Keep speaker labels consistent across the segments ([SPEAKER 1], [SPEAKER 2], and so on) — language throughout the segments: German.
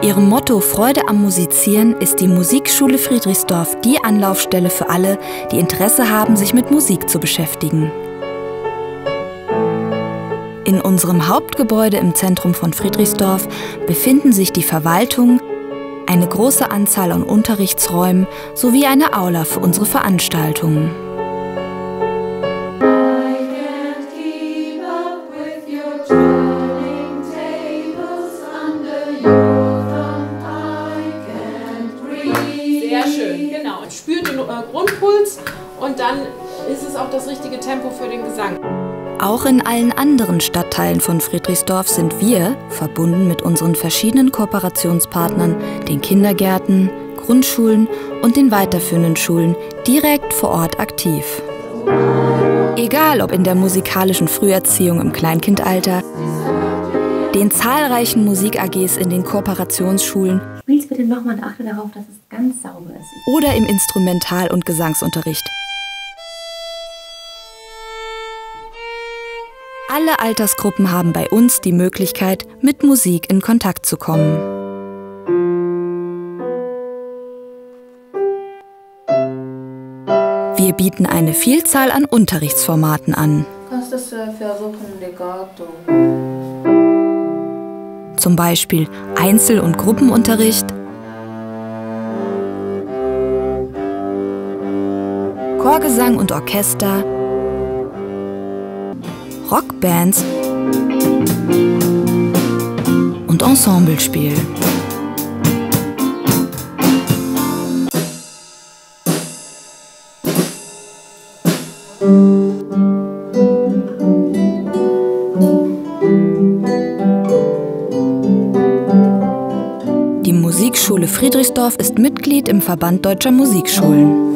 [SPEAKER 1] ihrem Motto Freude am Musizieren ist die Musikschule Friedrichsdorf die Anlaufstelle für alle, die Interesse haben, sich mit Musik zu beschäftigen. In unserem Hauptgebäude im Zentrum von Friedrichsdorf befinden sich die Verwaltung, eine große Anzahl an Unterrichtsräumen sowie eine Aula für unsere Veranstaltungen.
[SPEAKER 2] Sehr schön, genau. Spürt den Grundpuls und dann ist es auch das richtige Tempo für den Gesang.
[SPEAKER 1] Auch in allen anderen Stadtteilen von Friedrichsdorf sind wir, verbunden mit unseren verschiedenen Kooperationspartnern, den Kindergärten, Grundschulen und den weiterführenden Schulen, direkt vor Ort aktiv. Egal ob in der musikalischen Früherziehung im Kleinkindalter, den zahlreichen Musik-AGs in den Kooperationsschulen,
[SPEAKER 3] Spiel's bitte nochmal und achte darauf, dass es ganz sauber ist.
[SPEAKER 1] oder im Instrumental- und Gesangsunterricht. Alle Altersgruppen haben bei uns die Möglichkeit, mit Musik in Kontakt zu kommen. Wir bieten eine Vielzahl an Unterrichtsformaten an.
[SPEAKER 4] Kannst du versuchen, Legato?
[SPEAKER 1] Zum Beispiel Einzel- und Gruppenunterricht, Chorgesang und Orchester, Rockbands und Ensemblespiel. Die Musikschule Friedrichsdorf ist Mitglied im Verband Deutscher Musikschulen.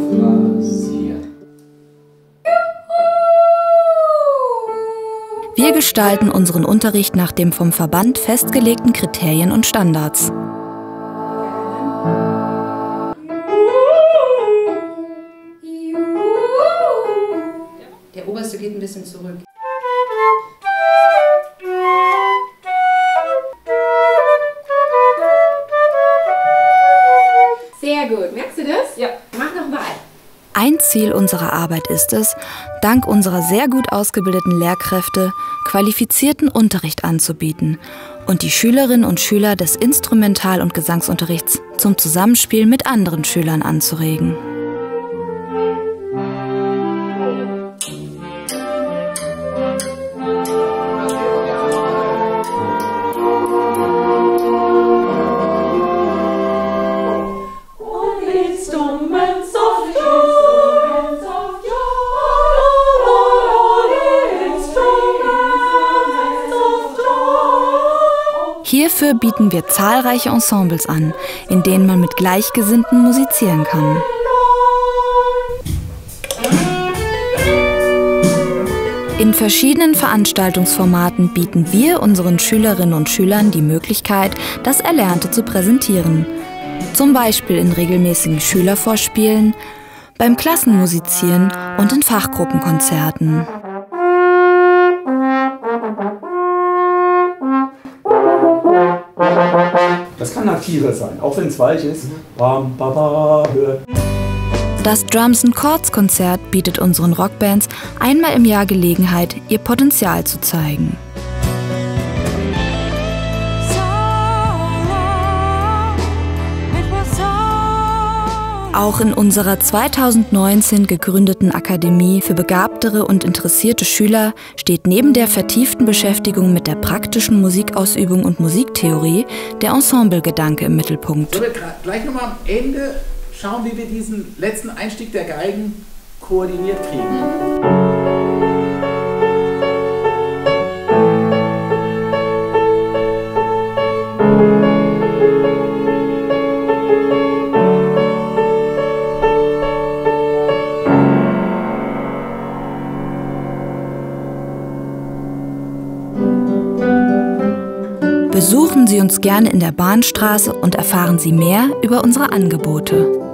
[SPEAKER 1] Wir gestalten unseren Unterricht nach den vom Verband festgelegten Kriterien und Standards.
[SPEAKER 4] Der oberste geht ein bisschen zurück.
[SPEAKER 3] Sehr gut. Merkst du das?
[SPEAKER 2] Ja.
[SPEAKER 3] Mach nochmal.
[SPEAKER 1] Ein Ziel unserer Arbeit ist es, dank unserer sehr gut ausgebildeten Lehrkräfte qualifizierten Unterricht anzubieten und die Schülerinnen und Schüler des Instrumental- und Gesangsunterrichts zum Zusammenspiel mit anderen Schülern anzuregen. Hierfür bieten wir zahlreiche Ensembles an, in denen man mit Gleichgesinnten musizieren kann. In verschiedenen Veranstaltungsformaten bieten wir unseren Schülerinnen und Schülern die Möglichkeit, das Erlernte zu präsentieren. Zum Beispiel in regelmäßigen Schülervorspielen, beim Klassenmusizieren und in Fachgruppenkonzerten.
[SPEAKER 5] Das kann aktiver sein, auch wenn es weich ist. Bam, ba, ba, hör.
[SPEAKER 1] Das Drums & Chords Konzert bietet unseren Rockbands einmal im Jahr Gelegenheit, ihr Potenzial zu zeigen. Auch in unserer 2019 gegründeten Akademie für begabtere und interessierte Schüler steht neben der vertieften Beschäftigung mit der praktischen Musikausübung und Musiktheorie der Ensemblegedanke im Mittelpunkt.
[SPEAKER 6] Ich würde gleich nochmal am Ende schauen, wie wir diesen letzten Einstieg der Geigen koordiniert kriegen.
[SPEAKER 1] Besuchen Sie uns gerne in der Bahnstraße und erfahren Sie mehr über unsere Angebote.